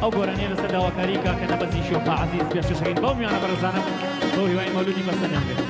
ئەو گۆرانەیە لەسەر داواکاریکە کە نەبەزی شۆفا عەزیز پێشکەشەکەین بەو میوانە بەڕێزانم بۆ هیوای مەولودی بەسەر بێت.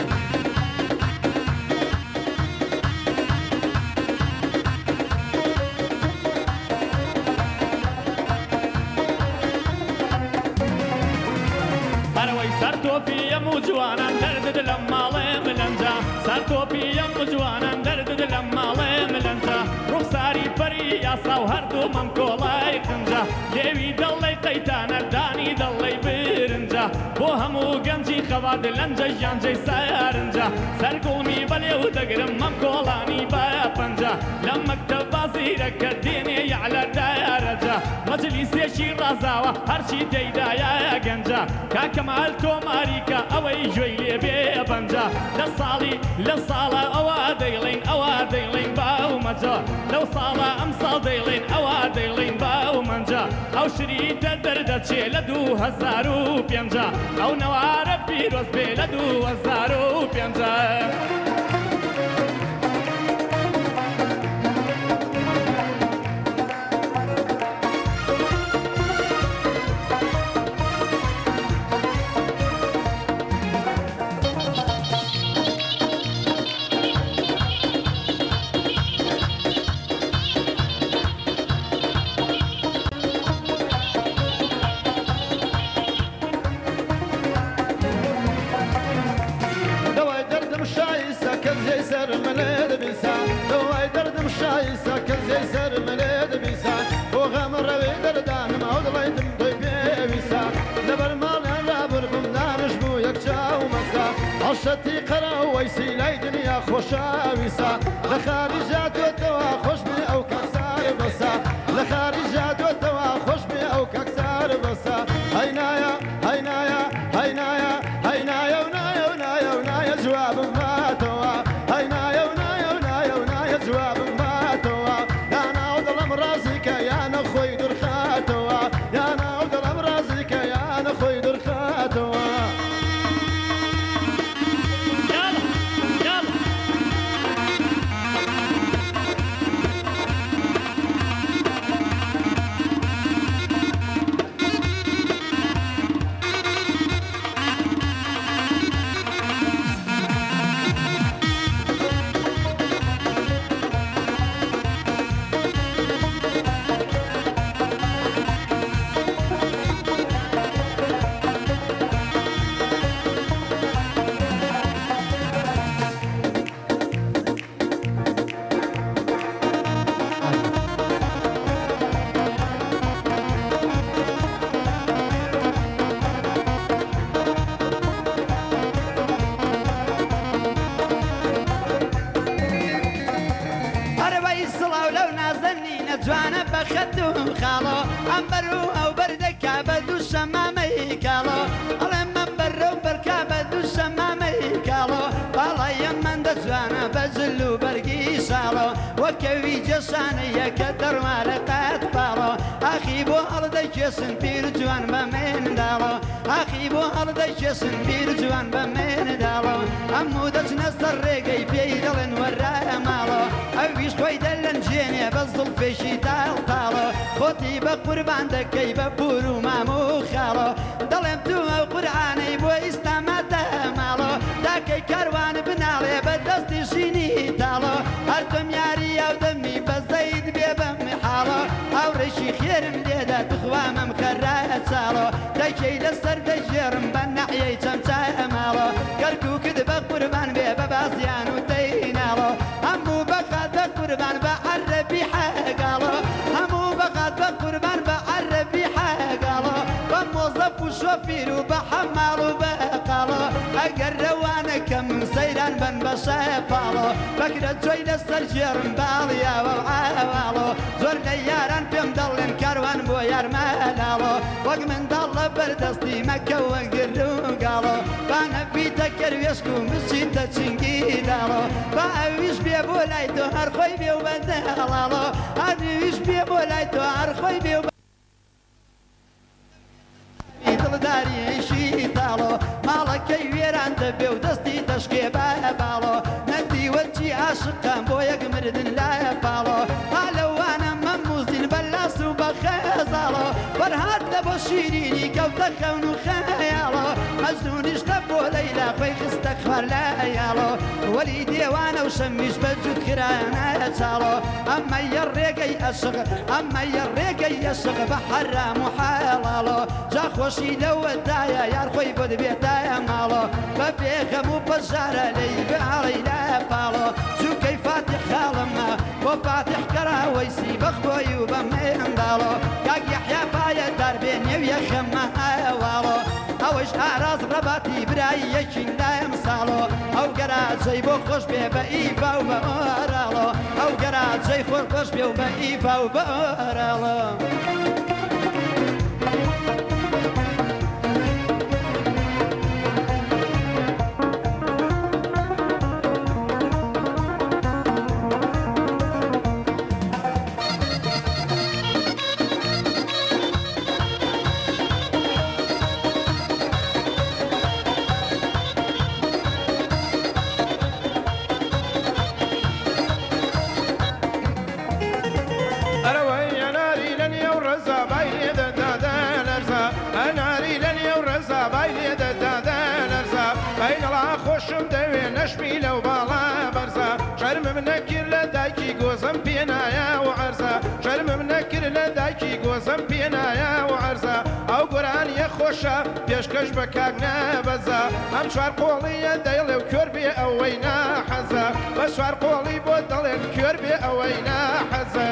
سرتۆپیم و جوانان دەردت لە ماڵێ ملەنجا سرتۆپیم و جوانان دەردت لە ماڵێ ملەنجا ڕوخساری پەری یاسا و هەردوومەم کۆڵای قنجا لێوی دەڵێی قەیتانە دانی دەڵێی برنجا بۆ هەموو گەنجی خەواد لەنجە ژیانجەی سارنجا سەرگوڵمی بەلێو دەگرم مەم کۆڵانی بە پەنجا لە مەکتەب بازیرەکە دێنێ یعلە دارەجا مەجلیسێکی ڕازاوە هەرچی تێیدایە گەنجا کاکەمال تۆماریکە ئەوەی گوێی لێ بێ بەنجا لە ساڵە ئەوە دەیڵین باو مەجا لەو ساڵە ئەم ساڵ دەیڵین ئەوە دەیڵین باو مەنجا ئەو شریتە دەردەچێ لە 2005 ئەو نەوارە پیرۆز بێ لە 2005. عشتي قرا ويسي لاي دنيا خوشاويسا لخارجات وتوا خوش بي او كسار بسا لخارجات وتوا خوش بي او كسار بسا هينايا هينايا هينايا هينايا ونايا ونايا ونايا جواب ما توا هينايا ونايا ونايا ونايا جواب ما توا يا انا وضل مرازيك يا انا خوي درخاتوا يا انا وضل مرازيك يا انا خوي درخاتوا. جوانە بەخەتم خاڵۆ ئەم بەرو ئەو بەردەکا بە دوو شەمامەی کاڵۆ ئەڵێ من بەرەو بەرکا بە دوو شەمامەی کاڵۆ باڵایە مەندە جوانە بە جل و بەرگی ساڵۆ وەکەوی جەشانەیە کە دەڕوارە قات پاڵۆ ئاخی بۆ هەڵدەکێسن پیر جوان بە مێنداڵۆ ئاخی بۆ هەڵدەکێسن پیر جوان بە مێنداڵۆ هەموو دەچنە سەر ڕێگەی پێی دەڵێن وەرایە ماڵۆ ئەویش خۆی دەلەنجێنێ بە زڵفێشی تاڵتاڵۆ خۆتی بە قوربان دەکەی بە پور و مام و خاڵۆ دەڵێم دووە قورعانەی بۆ ئیستامەتە ماڵۆ داکەی کاروان بناڵێ بە دەستی ژینی تاڵۆ هەردەم یاری ئەو دەمی بە زەید بێ بە محاڵۆ هاوڕێشی خێرم لێدا بخوامم خەرایە چاڵۆ دەکەی لەسەر دەژێرم بە نەحیەی چەمچایە ماڵۆ کەرکووکت بە قوربان بێ بە بازیان و تەیناڵۆ هەموو بەقات بە قوربان بە عەرەبی حەگاڵۆ هەموو بەقات بە قوربان بە عەرەبی حەگاڵۆ بە مۆزەف و شۆفیر و بە حەماڵ و بە قاڵۆ ئەگەر ڕەوانەکە من سەیران بن بە شەپاڵۆ بەکرە جۆی لەسەر ژێرم باڵیاوە و ئاواڵۆ زۆر لە یاران پێم دەڵێن کاروان بۆ یارمەلاڵۆ وەک منداڵ لە بەردەستی مەکەوە گرد و گاڵۆ با نەبیتە کەروێشک و بچیتە چنگی داڵۆ با ئەویش بێ بۆ لای تۆ هەر خۆی بێ و بەدەڵاڵۆ ئەویش بێ بۆ لای تۆ هەر خۆی بێ و دڵداریشی تاڵۆ ماڵەکەی وێران دەبێ و دەستی دەشکێ بە باڵۆ نەدیوەرچی عاشقان بۆ یەک مردن لایە پاڵۆ پالەوانە مەموزین بە لاس و بە خەزاڵۆ بەرهات لە بۆ كون خياله مجنون اشتبو ليلى خوي استغفر لا يالو وليدي وانا وشميش بجود كرانا تالو اما يريقي اشغ اما يريقي اشغ بحرام وحلالو جا خوشي لو الدايا يا خوي بود بيدايا مالو ببيخم وبجارة لي بعلي لا بالو شو كيف فاتح خالما وفاتح كراويسي بخوي وبمين دالو كاك يحيى بايا دربين يويا خما والو اوش اعراض رباطي براي يشين لا يمسالو او قرات زي بو خوش بيه بإيفا وبأرالو او قرات زي خوش بيه وبإيفا وبأرالو خوشم دوێ نەشمی لەو باڵا بەرزە شەرمم نەکرد لە دایکی گۆزم پێنایە و عەرزە شەرمم نەکرد لە دایکی گۆزم پێنایە و عەرزە ئەو گۆرانیە خۆشە پێشکەش بە کاک نەبەزە ئەم چوار قۆڵیە دەیڵێ و کوێر بێ ئەوەی ناحەزە بە چوار قۆڵی بۆ دەڵێن کوێر بێ ئەوەی ناحەزە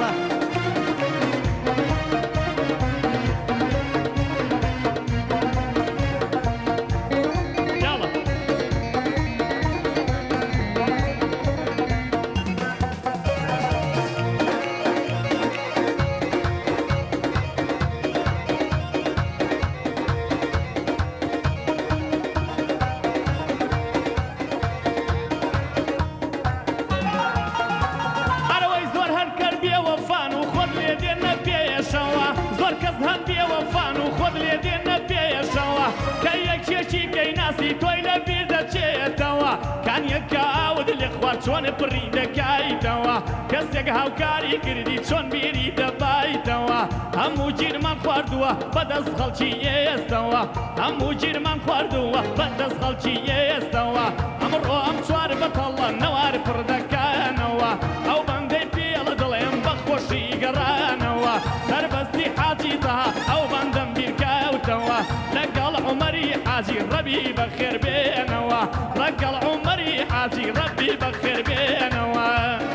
چۆن پڕی دەکایتەوە کەسێک هاوکاری کردی چۆن بیری دەبایتەوە هەموو گیرمان خواردووە بەدەست خەڵکی ئێستەوە هەموو گیرمان خواردووە بەدەست خەڵکی ئێستەوە ئەمڕۆ ئەم چوار بەتەڵە نەوار پڕ دەکەنەوە ئەو بەندەی پێڵە دڵێم بەخۆشی گەڕانەوە سەربەستی حاجی تەها ئەو بەندەم بیرکەوتەوە لەگەڵ عومەری حاجی ڕەبی بەخێر بێنەوە لەگەڵ عومەری حاجی ڕەبی بەخێر بێنەوە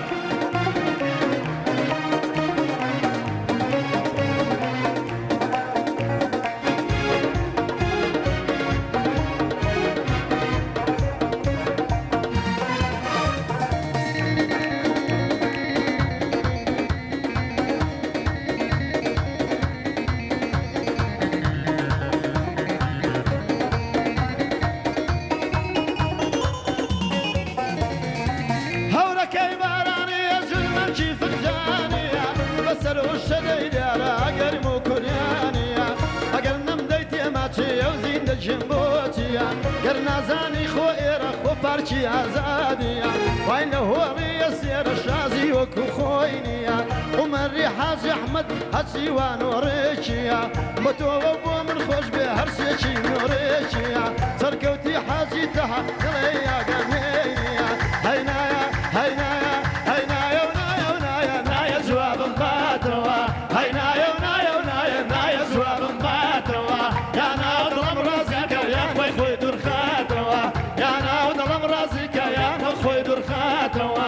گەر نازانی خۆ ئێرە خۆ پارکی ئازادیە وای لە هۆڵی سێرە شازی وەکو خۆی نییە عومەری حاجی ئەحمەد هەچی وانۆڕێکیە بە تۆوە بۆ من خۆش بێ هەرسێکی نۆڕێکیە سەرکەوتی حاجی تەها دڵێ یاگەمێنیە هەینایە هەینایە هەینایە و نایە و نایە نایە جوابم باتەوە هەینایە و نایە و نایە نایە جوابم باتەوە یانا دڵم ڕازیکە یا خۆی خۆی دوورخاتەوە یانا دڵم ڕازیکە یانە خۆی دوورخاتەوە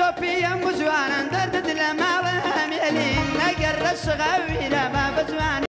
جوانان دەردت لە ماڵە هەمێلین نەگەر ڕەشغاویرە ما بە جوان